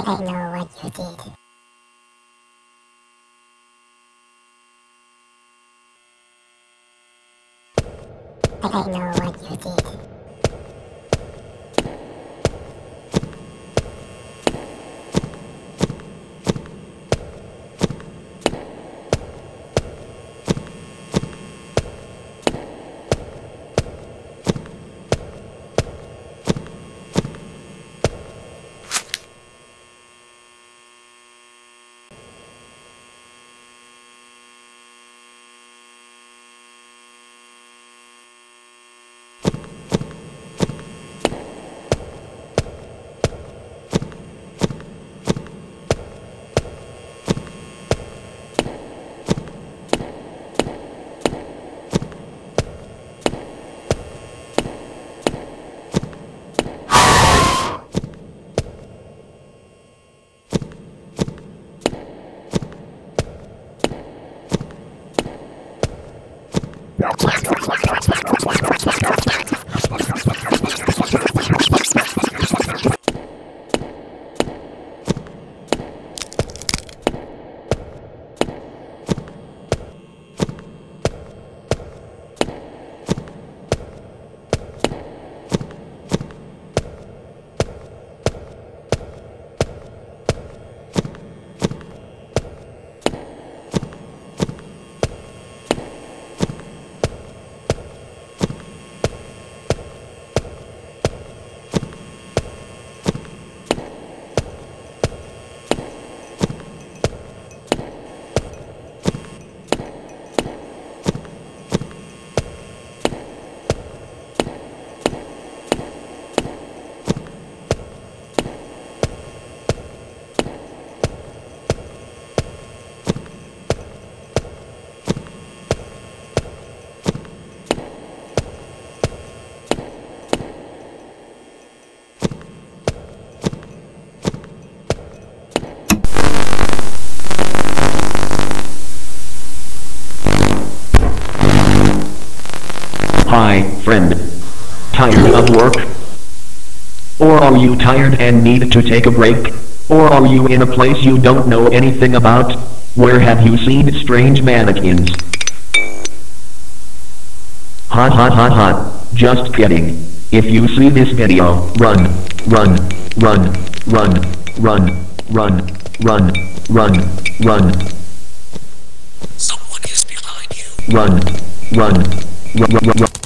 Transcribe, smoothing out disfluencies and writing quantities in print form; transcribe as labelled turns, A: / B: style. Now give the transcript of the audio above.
A: I know what you did. I know what you did.
B: Hi, friend. Tired of work? Or are you tired and need to take a break? Or are you in a place you don't know anything about? Where have you seen strange mannequins? Ha ha ha ha, just kidding. If you see this video, run, run, run, run, run, run, run, run, run.
C: Someone is behind you.
B: Run, run, run, run, run.